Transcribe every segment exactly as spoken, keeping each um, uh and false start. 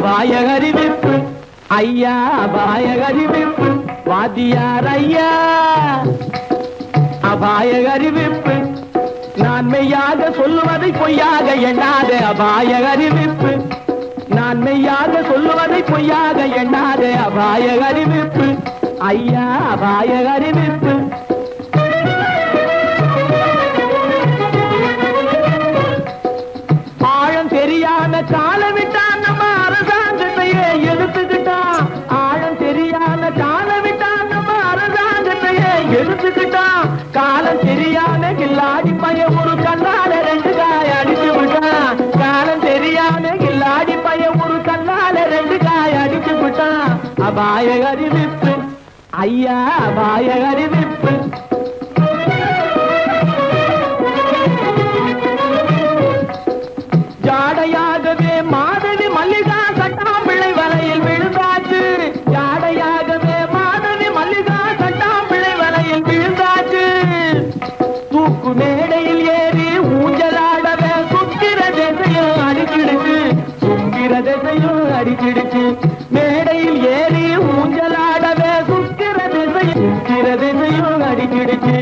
அபாய அறிவிப்பு ஐயா அபாய அறிவிப்பு வாத்தியார் ஐயா அபாய அறிவிப்பு நான் மெய்யாக சொல்லுவதை பொய்யாக எண்ணாத அபாய அறிவிப்பு நான் மெய்யாக சொல்லுவதை பொய்யாக எண்ணாத அபாய அறிவிப்பு ஐயா அபாய அறிவிப்பு ஆழம் தெரியாத காலம் விட்டான் நம்ம அரசாங்கத்தையே எடுத்துக்கிட்டான் ஆழம் தெரியாத காலம் விட்டான் நம்ம அரசாங்கத்தையே எடுத்துக்கிட்டான் காலம் தெரியாத கில்லாடி பைய ஒரு கண்ணால ரெண்டு காய அடிச்சு விட்டான் காலம் தெரியாத கில்லாடி பைய ஒரு கண்ணால ரெண்டு காய அடிச்சு விட்டான் அபாய அறிவிப்பு ஐயா அபாய அறிவிப்பு ஜாடையாகவே மாதவி மல்லிகா சட்டாம்பிள்ளை வலையில் விழுந்தாச்சு ஜாடையாகவே மாதவி மல்லிகா சட்டாம்பிள்ளை வலையில் விழுந்தாச்சு தூக்கு மேடையில் ஏறி ஊஞ்சலாடவே சுக்கிர திசையும் அடிச்சிடுச்சு சுக்கிர திசையும் அடிச்சிடுச்சு மேடையில் ஏறி ஊஞ்சலாடவே சுக்கிர திசையும் சுக்கிர திசையும் அடிச்சிடுச்சு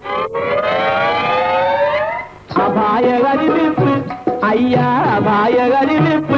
அபாய அறிவிப்பு ஐயா அபாய அறிவிப்பு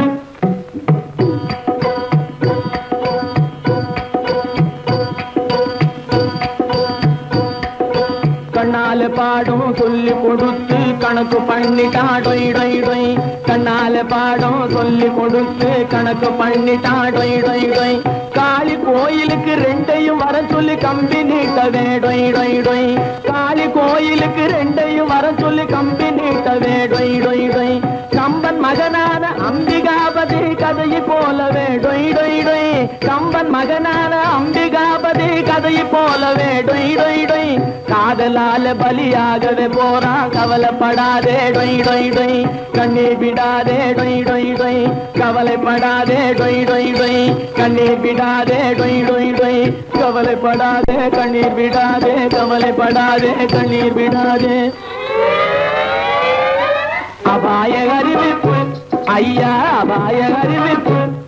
கண்ணால பாடம் சொல்லி கொடுத்து கணக்கு பண்ணிட்டா டொய் டொய் டொய் கண்ணால பாடம் சொல்லி கொடுத்து கணக்கு பண்ணிட்டா டொய் டொய் டொய் காளி கோயிலுக்கு ரெண்டையும் வர சொல்லி கம்பி நீட்டவே டொய் டொய் டொய் காளி கோயிலுக்கு ரெண்டையும் வர சொல்லி கம்பி நீட்டவே டொய் டொய் டொய் கம்பன் மகனான அம்பிகாபதி கதையை போலவே டொய் டொய் டொய் கம்பன் மகனான அம்பிகாபதி கதையை போலவே டொய் டொய் டொய் காதலால பலியாகவே போறான் கவலைப்படாதே டொய் டொய் டொய் கண்ணீர் விடாதே டொய் டொய் டொய் கவலைப்படாதே டொய் டொய் டொய் கண்ணீர் விடாதே டொய் டொய் டொய் கவலைப்படாதே கண்ணீர் விடாதே கவலைப்படாதே கண்ணீர் விடாதே அபாய அறிவிப்பு ஐயா அபாய அறிவிப்பு